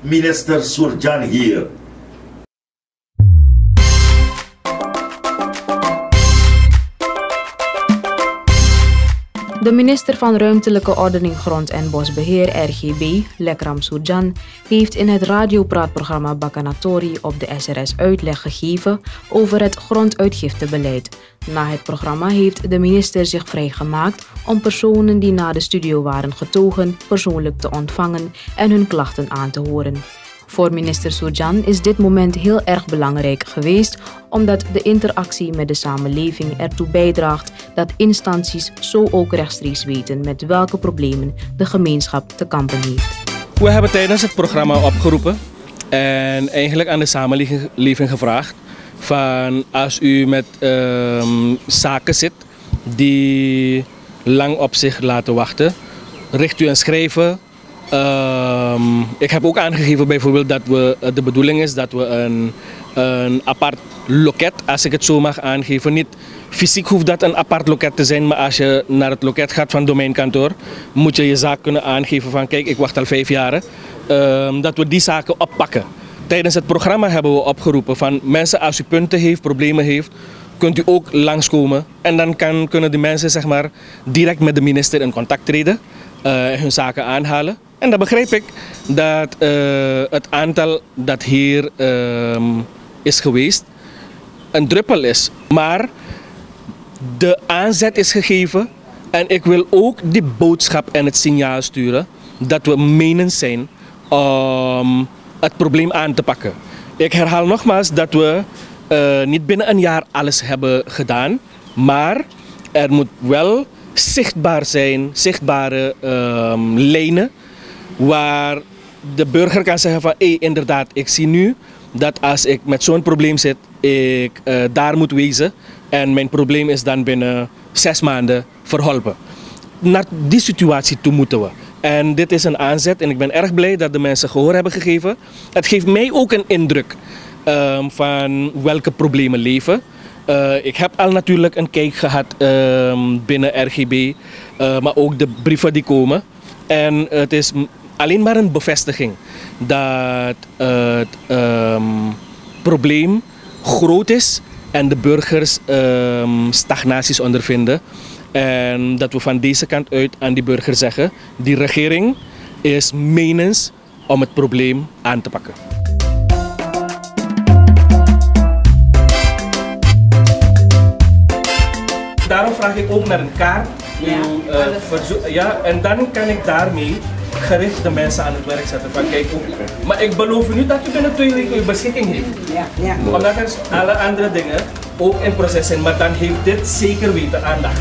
minister Surjan hier. De minister van Ruimtelijke Ordening, Grond en Bosbeheer, RGB, Lekram Surjan, heeft in het radiopraatprogramma Bakanatori op de SRS uitleg gegeven over het gronduitgiftebeleid. Na het programma heeft de minister zich vrijgemaakt om personen die naar de studio waren getogen persoonlijk te ontvangen en hun klachten aan te horen. Voor minister Surjan is dit moment heel erg belangrijk geweest, omdat de interactie met de samenleving ertoe bijdraagt dat instanties zo ook rechtstreeks weten met welke problemen de gemeenschap te kampen heeft. We hebben tijdens het programma opgeroepen en eigenlijk aan de samenleving gevraagd van als u met zaken zit die lang op zich laten wachten, richt u een schrijven. Ik heb ook aangegeven bijvoorbeeld dat de bedoeling is dat we een apart loket, als ik het zo mag aangeven, niet fysiek hoeft dat een apart loket te zijn, maar als je naar het loket gaat van domeinkantoor, moet je je zaak kunnen aangeven van kijk, ik wacht al 5 jaar, dat we die zaken oppakken. Tijdens het programma hebben we opgeroepen van mensen, als u punten heeft, problemen heeft, kunt u ook langskomen en dan kunnen de mensen zeg maar, direct met de minister in contact treden, hun zaken aanhalen. En dan begrijp ik dat het aantal dat hier is geweest een druppel is. Maar de aanzet is gegeven en ik wil ook die boodschap en het signaal sturen dat we menens zijn om het probleem aan te pakken. Ik herhaal nogmaals dat we niet binnen een jaar alles hebben gedaan, maar er moet wel zichtbaar zijn, zichtbare lijnen waar de burger kan zeggen van inderdaad, ik zie nu dat als ik met zo'n probleem zit, ik daar moet wezen en mijn probleem is dan binnen 6 maanden verholpen. Naar die situatie toe moeten we. En dit is een aanzet en ik ben erg blij dat de mensen gehoor hebben gegeven. Het geeft mij ook een indruk van welke problemen leven. Ik heb al natuurlijk een kijk gehad binnen RGB, maar ook de brieven die komen. En het is alleen maar een bevestiging dat het probleem groot is en de burgers stagnaties ondervinden. En dat we van deze kant uit aan die burger zeggen, die regering is menens om het probleem aan te pakken. Daarom vraag ik ook naar een kaart. En dan kan ik daarmee gericht de mensen aan het werk zetten. Van, kijk, maar ik beloof u niet dat u binnen 2 weken uw beschikking heeft. Ja. Omdat er alle andere dingen ook in proces zijn, maar dan heeft dit zeker weten aandacht.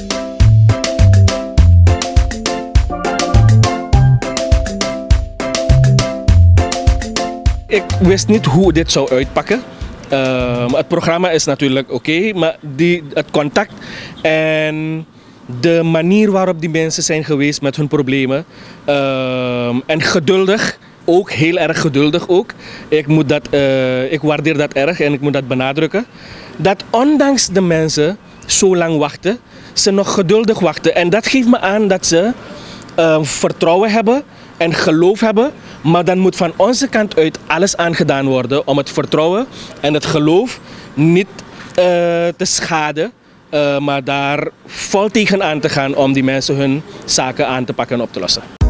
Ik wist niet hoe dit zou uitpakken. Het programma is natuurlijk oké, maar het contact en de manier waarop die mensen zijn geweest met hun problemen en geduldig, ook heel erg geduldig ook. Ik waardeer dat erg en ik moet dat benadrukken. Dat ondanks de mensen zo lang wachten, ze nog geduldig wachten. En dat geeft me aan dat ze vertrouwen hebben en geloof hebben. Maar dan moet van onze kant uit alles aangedaan worden om het vertrouwen en het geloof niet te schaden. Maar daar vol tegen aan te gaan om die mensen hun zaken aan te pakken en op te lossen.